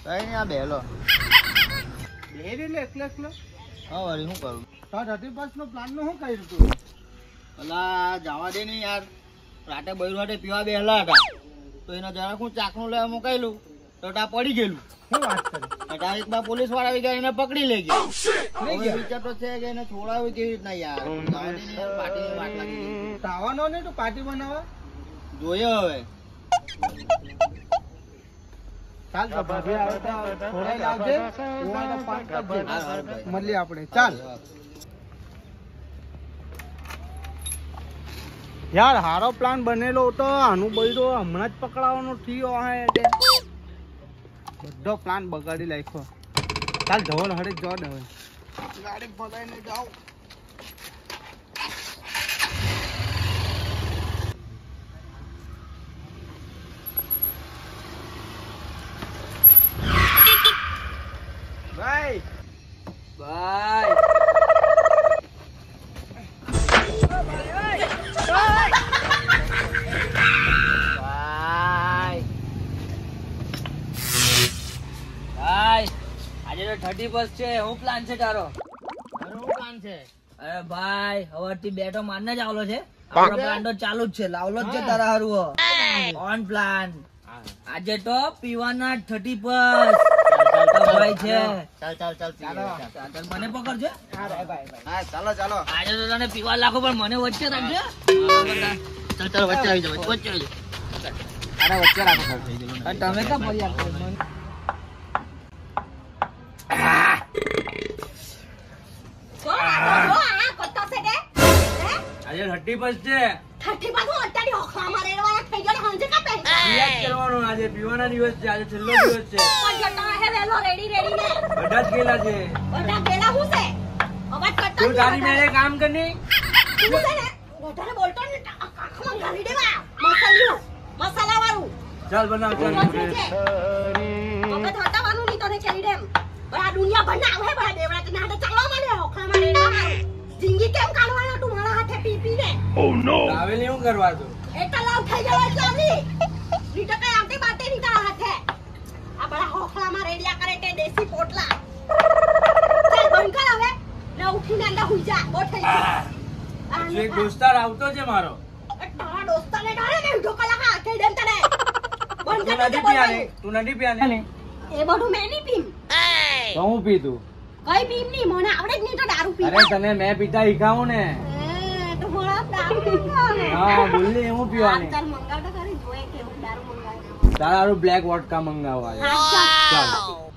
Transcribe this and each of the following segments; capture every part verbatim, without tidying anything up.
કઈ નહીં આ બેલો બે રે એકલો એકલો હા વળી શું કરું તો થર્ટી ફર્સ્ટ નો પ્લાન નું શું કર્યું તું અલા જવા દે ને યાર રાતે બૈરું હાટે પીવા બેહલા હતા તો એને જરા હું ચાકનું લેવા મુકાયેલું તો તા પડી ગયેલું શું વાત કરી તા એક બા પોલીસ વાળા આવી ગયા એને પકડી લઈ ગયા હવે વિચાર તો છે કે એને છોડાવ્યું કેવી રીતના યાર જવા દે ને યાર પાર્ટીની વાત લાગી ગઈ ખાવાનો ને તું પાર્ટી બનાવવા જોઈએ હવે ચાલ તો ભાભી આવે તો થોડા લાવજે હું તો પાંચ કરજે મળીએ આપણે ચાલ યાર હારો પ્લાન બનેલો તો આનું બૈરો હમણાં જ પકડાવાનો થયો હે એટલે બધો પ્લાન બગાડી નાખ્યો ચાલ ધવલ હડે જવા દે હવે ગાડી ભગાઈને જાવ ભાઈ બાય આજે તો થર્ટી ફર્સ્ટ છે શું પ્લાન છે તારો તારો શું પ્લાન છે અરે ભાઈ હવારથી બેઠો મારને જ આવલો છે આપણો પ્લાન તો ચાલુ જ છે લાવલો જ છે તારા હારું ઓન પ્લાન આજે તો પીવાના થર્ટી ફર્સ્ટ ભાઈ છે ચાલ ચાલ ચાલ ચાલો ચાલ મને પકડજે હા ભાઈ ભાઈ હા ચાલો ચાલો આજે તો તને પીવા લાખો પણ મને વચ્ચે રાખજે ચાલ ચાલ વચ્ચે આવી જાવ વચ્ચે આવી જાવ અરે વચ્ચે રાખો તમે કા ફરિયાદ કરો આજે થર્ટી ફર્સ્ટ છે થર્ટી ફર્સ્ટ હું અત્યારે હોખલા મારે રેવાના થઈ ગયો હંજે કા પહે યાદ કરવાનો આજે પીવાના દિવસ છે આજે છેલ્લો દિવસ છે પણ જતા હે વેલો રેડી રેડી ને બધા જ ગેલા છે બધા ગેલા હું છે અવાજ કરતા તું તારી મેરે કામ કરની હું છે ને વધારે બોલતો ને આખમાં ગાલી દેવા મસાલું મસાલા વાળું ચાલ બનાવ ચાલ હવે થટાવાનું ની તને ચલી દેમ બડા દુનિયા બનાવ હે બડા દેવડા તને હાથે ચાલવા માંડે હોખલા મારે રેવાના જિંદગી કેમ કાઢવાના તું મારા હાથે પી પી ને ઓ નો ટ્રાવેલિંગ હું કરવા દો એ તલાવ થઈ જવા ચાલી ની તો કઈ આવતી બાતે ની તારા હાથે આ બડા હોખલા માં રેડિયા કરે તે દેશી પોટલા ચાલ બંધ કર હવે ને ઉઠીને અંદર હુઈ જા બો થઈ ગયું એક દોસ્તાર આવતો છે મારો તારા દોસ્તાને ડાળે ને ઢોકલા ખા કે દેમ તને બંધ તું કર નથી પીયાને તું નથી પીયાને એ બધું મેં નહીં પીમ તો હું પીતું કઈ પીમ નહીં મને આવડે જ નહીં તો દારૂ પી અરે તને મેં પીતા શીખાવું ને તો મોળા દારૂ પીવાનો હા બોલલી હું પીવાની ચાલ મંગાવતા કરી જોએ કેવું દારૂ મંગાવે તારું બ્લેક વોડકા મંગાવવા ચાલ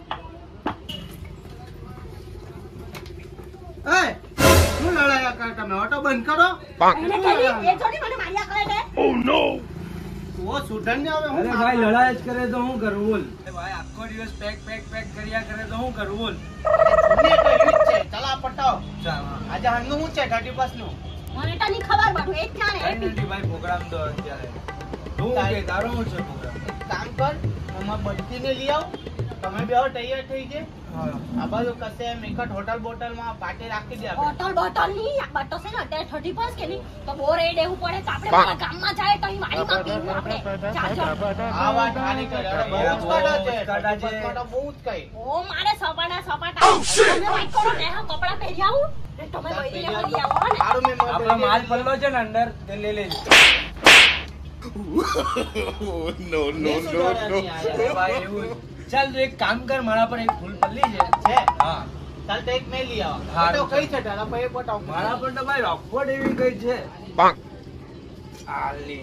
એ શું લડાયા કર તમે ઓટો બંધ કરો એને કેવી એ જોડી મને માર્યા કરે છે ઓ નો ઓ સુધન ને આવે અરે ભાઈ લડાઈ જ કરે તો હું કરું બોલ ભાઈ આખો દિવસ પેક પેક પેક કર્યા કરે તો હું કરું બોલ સુને તો યુજ છે ચલા પટાવ ચાલ આજે હનનું શું છે થર્ટી ફર્સ્ટ નું મને તો નહીં ખબર બધું એક જાણે કઈ નથી ભાઈ પ્રોગ્રામ તો અત્યારે તું કે તારો શું છે પ્રોગ્રામ એક કામ કર અમાર બચ્ચીને લઈ આવ તમે બે તૈયાર થઈ છે આ બાજુ કસે મેકટ હોટલ બોટલ માં પાર્ટી રાખી દે આપણે બોટલ બોટલ ની આ બટો છે ને અત્યારે થર્ટી ફર્સ્ટ કે નહીં તો બહુ રેડ એવું પડે કે આપણે મારા ગામમાં જાય તો અહીં વાડીમાં પીવું આપણે ચાલ ચાલ આ વાત ખાલી કરે અરે બહુ જ કાઢા છે કાઢા છે બહુ જ કઈ ઓ મારે સપાટા સપાટા તમે વાઈટ કરો ને હા કપડા પહેરી આવું ને તમે બૈરીને મળી આવો ને સારું મેં આપણો માલ પડલો છે ને અંદર તે લઈ લેજો નો નો નો નો ભાઈ એવું ચાલ તું એક કામ કર મારા પર એક ફૂલ પલ્લી છે છે હા ચાલ તો એક મેં લઈ આવ હા. તો કઈ છે તારા ભાઈ બતાવ મારા પર તો ભાઈ રોકફોર્ડ એવી કઈ છે આલી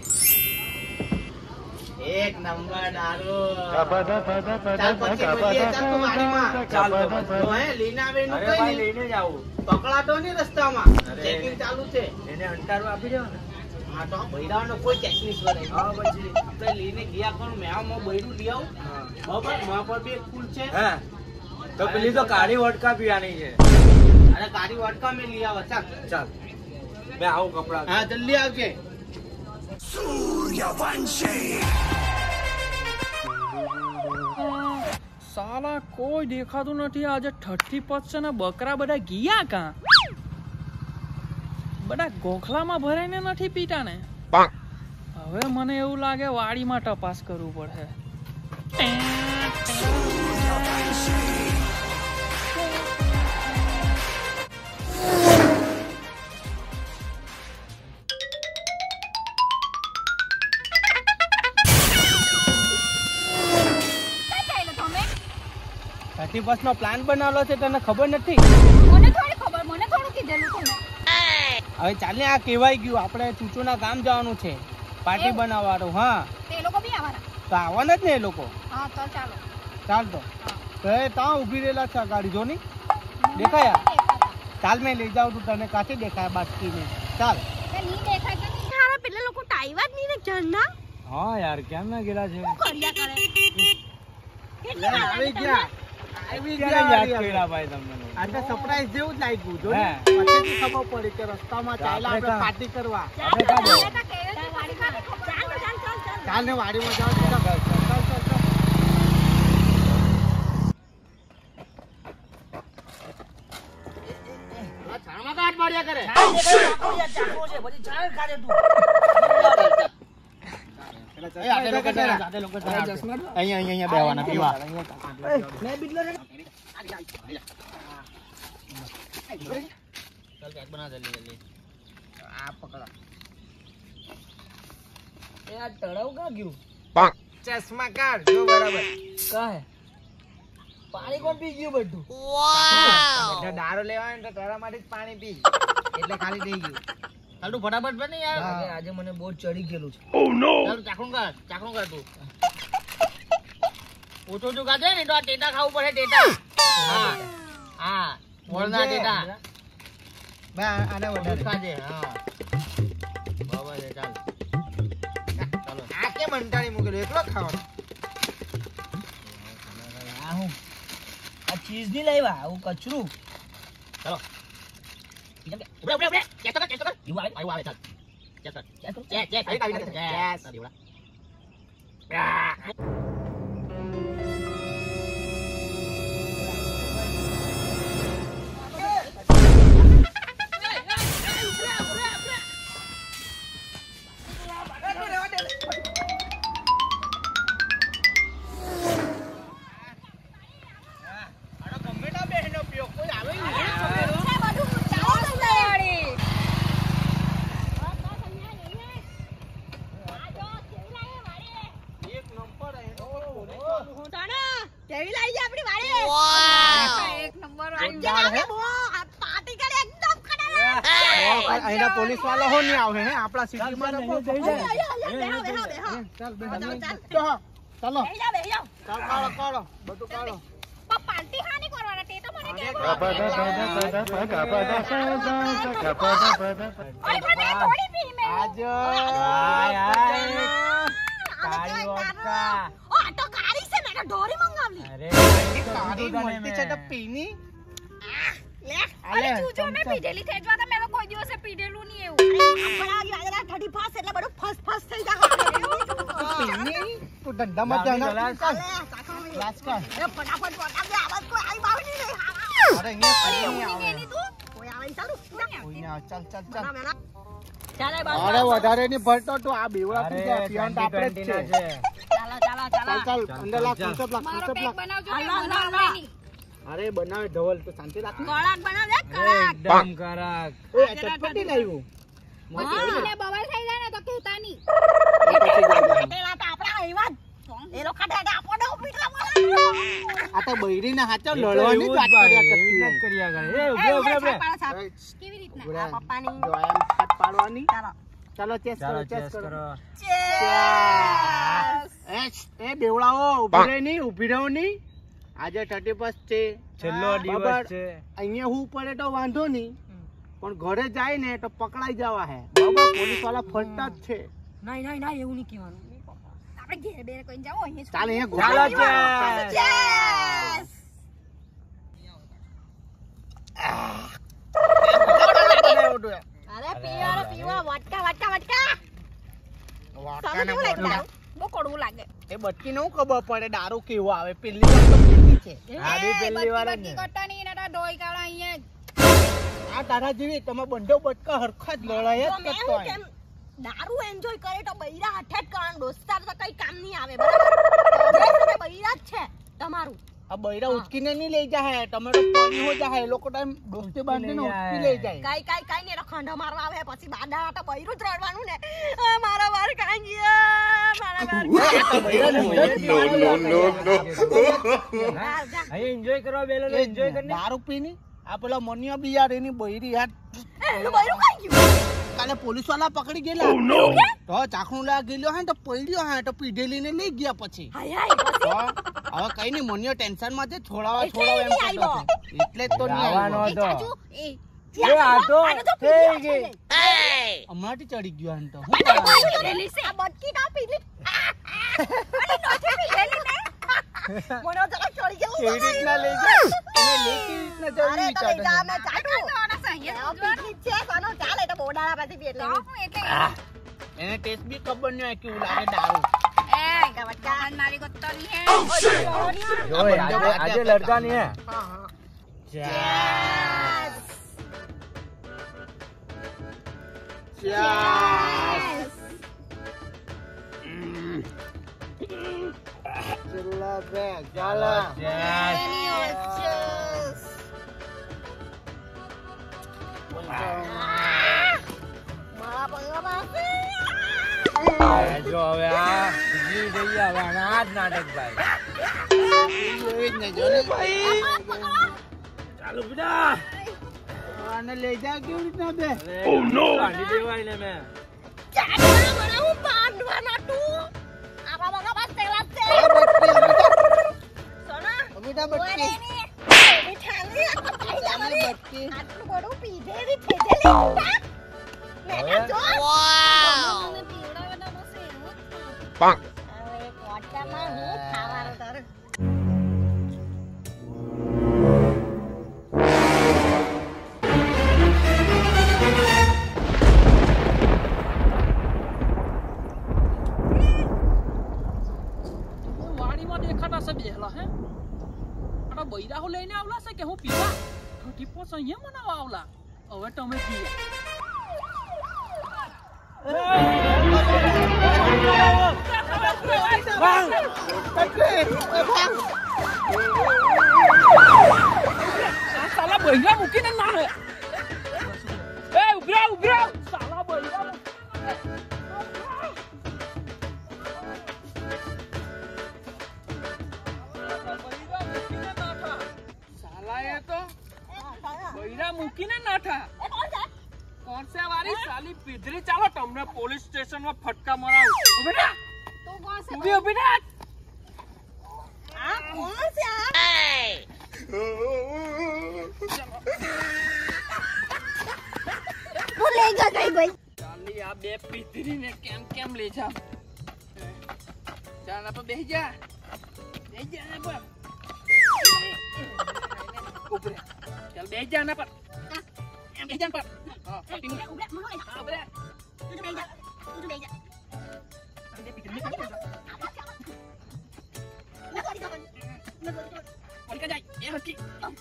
એક નંબર દારૂ ચાલ પછી મળીએ ચાલ તું વાડીમાં ચાલ તો બસ. તો હે લઈને આવે એનું અરે કઈ ભાઈ નહીં લઈને જ આવું પકડાતો નહીં રસ્તામાં અરે. ચેકિંગ ચાલુ છે એને અંટારું આપી દેવો ને હા તો બૈરાનો કોઈ ચેકિંગ કરે હા પછી આપણે લઈને ગયા કરું મેં આમાં બૈરું લઈ આવું હા. બરાબર મારા પર બી એક ફૂલ છે હે તો પેલી તો કાળી વોડકા પીવાની છે અને કાળી વાટકા મેં લઈ આવા ચાલ ચાલ મેં આવું કપડા હા જલ્દી આવજે સાલા કોઈ દેખાતું નથી આજે થર્ટી ફર્સ્ટ ને બકરા બધા ગયા કા બધા ગોખલામાં ભરાઈને નથી પીતા ને હવે મને એવું લાગે વાડીમાં તપાસ કરવું પડે થર્ટી ફર્સ્ટ નો પ્લાન બનાવેલો છે તને ખબર નથી? મને થોડી ખબર, મને થોડું કીધેલું તમને. હવે ચાલ ને, આ કહેવાય ગયું આપણે ચૂચુના ગામ જવાનું છે પાર્ટી બનાવવાનું. હા તે લોકો બી આવવાના. તો આવવાના જ ને એ લોકો. હા તો ચાલો. ચાલ તો તો એ ત્યાં ઊભી રહેલા છે ગાડી જો ની દેખાયા. ચાલ મેં લઈ જાઉં તું તને કાચી દેખાય બાસ્કીને. ચાલ. તે ની દેખાય કે નહીં હારા પેલા લોકો ટાઈવા જ નહીં ને જણના. હા યાર કેમ ના ગયેલા છે? શું કર્યા કરે? કેટલી વાર આવી લાગી ગયા આવી ગયા યાદ કર્યા ભાઈ તમને. આજે સરપ્રાઈઝ જેવું જ લાગ્યું જો ને. પછી ખબર પડી કે રસ્તામાં ચાલ્યા આપણે પાર્ટી કરવા. આપણે કાઢો ચાલ ચાલ ચાલ ચાલ ને વાડીમાં જાવ. ચાલ ચાલ ચાલ છાણમાં કાટ પાડ્યા કરે. અહીંયા બેવાના પીવા. ચશ્મા કાઢ જો બરાબર. પાણી કોણ પી ગયું બધું? દારો લેવા તો તારા માટે જ પાણી પી એટલે ખાલી થઈ ગયું. ચાલ તું ફટાફટ બને યાર. આજે મને બહુ ચડી ગયેલું છે. ચાલ ચાકણું કાઢ ચાકણું કાઢ તું. ઓછો ઓછું કાઢે ને તો આ ટેટા ખાવું પડે. ટેટા હા હા મોરના ટેટા બે આને વધારે ખાજે. હા બરાબર છે. ચાલ ચાલો. આ કે મંટાણી મૂકેલું એકલો ખાવાનું. આ હું આ ચીઝ ની લાવ્યા, આવું કચરું. ચાલો ઉભરે ઉભરે ઉભરે ચેક કર ચેક કર. યુ આવે આયો આવે. ચાલ ચેક કર ચેક કર ચેક ચેક આવી આવી ચેક દીવડા. કેવી લાગી આપણી વાડી? એક નંબર વાડી. પાર્ટી કરે એકદમ ખતરનાક. અહીંના પોલીસ વાળા હો નહીં આવે હે આપણા સિટીમાં. બેહો બેહો બેહો. ચાલ બે ચાલો, ચાલ. ચાલો બેહી જાઓ બેહી જાઓ. ચાલ કાઢો કાઢો બધું કાઢો. પણ પાર્ટી હાની કરવાના તે તો મને કહેજો. ઓય પણ થોડી પી મે. આજ આય કાળી વોડકા. ઓ આ તો કાળી છે મેં તો ઢોરી મંગાવલી. અરે કાળી મળતી છે તો પીની. લે અરે ચૂચો મે પીધેલી છે જવા તો મેં તો કોઈ દિવસે પીધેલું નહીં એવું. આપણા આગળ થર્ટી ફર્સ્ટ એટલે બધું ફસ ફસ થઈ જાય. પીની તું ધંધામાં જાના. ચાલ ગ્લાસ કાઢ. એ ફટાફટ ફટાફટ દે આવાજ કોઈ આવી બાવની નહીં. અરે અહીંયા અરે કોઈ નહીં હું આવે. નહીં તું કોઈ આવે નહીં ચાલુ. કોઈ નહીં આવે. ચાલ ચાલ ચાલ. ચાલે બસ. અરે વધારે ની ભરતો તું આ બેવડા તું જા પીવાનું તો આપણે જ છે. ચાલો ચાલો ચાલો. ચાલ ચાલ અંદર લાખ પંચપ લાખ મારો પંચપ પેક લાખ. બનાવજો ને બનાવવા નહીં. અરે બનાવે ધવલ તો શાંતિ રાખ. ગળાક બનાવ દે કડાક. એકદમ કરાક. ઓય ચટપટી લાવ્યું. મને બવાલ થઈ જાય ને તો કહેતા નહીં. પછી જાય. પેલા તો આપડા એવા જ. એ લોકો ખાતે આપોડો પીટલા બોલા. આ તો બૈરીના હાચો લડવાની જ વાત કર્યા કરતી હોય. કર્યા કરે. એ એ ઉભરે ઉભરે ઉભરે. કેવી રીતના ઉભરે. આ પપ્પાની જો એમ હાથ પાડવાની. ચાલો ચાલો ચેસ ચાલો કરો ચેસ ચેસ કરો. કરો. ચેસ. એ એ બેવડાઓ ઉભી રહે નહીં ઉભી રહો નહીં. આજે થર્ટી ફર્સ્ટ છે. છેલ્લો બરાબર. દિવસ છે. અહીંયા હું પડે તો વાંધો નહીં પણ ઘરે જાય ને તો પકડાઈ જવા હે. બરાબર પોલીસ વાળા ફરતા જ છે. નહીં નહીં નહીં એવું નહીં કહેવાનું. આપણે ઘેર બેર કોઈને જાવ અહીંયા ચાલ અહીંયા ચાલો ગોળા. ચેસ. ચેસ. અરે પીવા રે પીવા વટકા વટકા વટકા. વાટકાને તમે કેવું બોટલા. લાગે? બહુ કડવું લાગે. એ બટકી નું ખબર પડે દારૂ કેવો આવે પેલી વાર તો પીધી છે. આ બી પહેલી વાર જ ને. કરતા નહીં એના ડોઈ કાળા અહીંયા આ તારા જેવી તમે બંધો બટકા હરખા જ લડાય જ તો મેં કરતો હું હોય. કેમ દારૂ એન્જોય કરે તો બૈરા હાથે જ કરવાનું દોસ્તાર તો કઈ કામ નહીં આવે બરાબર તમે બૈરા જ છે તમારું આ બૈરા ઉચકીને નહીં લઈ જાય તમે તો પડી હો જાય એ લોકો ટાઈમ દોસ્તે બાંધીને ઉચકી લઈ જાય કઈ કઈ કઈ ને ખંડો મારવા આવે પછી બાડા તો બૈરું જ રડવાનું ને આ મારા વાર કાઈ ગયા મારા વાર નો નો નો નો અહીં એન્જોય કરવા બેલો એન્જોય કરીને દારૂ પીની આ પેલા મનિયા બી યાર એની બૈરી યાર એનું બૈરું કાઈ ગયું કાલે પોલીસ વાળા પકડી ગયેલા તો ચાખણું લા ગયેલો હે તો પડ્યો હે તો પીઢેલી ને લઈ ગયા પછી હાય હાય પછી તો હવે કઈ નહીં મનિયો ટેન્શન માં છે છોડાવા છોડાવા એમ કરતો હતો. એટલે જ તો નહીં આવવાનો આવ્યો. હતો. ચાચુ એ એ આ તો થઈ ગઈ હમણાંથી ચડી ગયો હે તો હું આ બટકી ના પીલી અરે નોથી પીલી ને મને જરા ચડી જવું કેવી રીતના લઈ જાય એને લઈ કેવી રીતના અરે જવી તો લઈ જા મે વિચાર ચાટુ પીલી છે કોનો ચાલે તો બોડાળા પાછી પી એટલે એને ટેસ્ટ બી ખબર નહીં હોય કેવું લાગે દારૂ જો આજે આજે લડકા નહીં હે ચલા બે ચાલા જો હવે આ બીજી જઈએ હવે આના જ નાટક ભાઈ ચાલુ બેટા આને લઈ જા કેવી રીતના બે ઓ નો કાઢી દેવાય ને મે બેટા બટકી વાડીમાં દેખાતા છે બેહલા હે આ બૈરાહો લઈને આવલા છે કે હું પીવા ઠઠી પોસ અહીંયા મનાવા આવલા હવે તમે પીએ સાલા બૈરા મૂકીને ના હે એ ઉભરા ઉભરા સાલા બૈરા બૈરા મૂકીને નાઠા કોણસે વાળી સાલી પીધરી ચાલો તમને પોલીસ સ્ટેશન માં ફટકા મરાવું ઉભી રહે તું કોણ છે ઉભી ઉભી રહે આ કોણ છે આ હું લઈ જા કઈ ભાઈ ચાલી આ બે પીધરી ને કેમ કેમ લે જા ચાલ આપણે બેહી જા બેહી જા ને પર ઉભી રહે ચાલ બેહી જા ને પર એમ બેહી જા પર હા પટી મુ ઉભરે મનો હા ઉભી રહે તું બેહી જા તું બેહી જા બે પીધરી ને ના કરી દો ના કરી દો પડી જાય એ હકી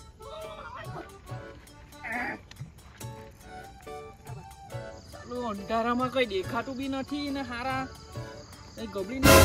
ચાલો અંધારામાં કઈ દેખાતું બી નથી ને હારા એ ગબડી ને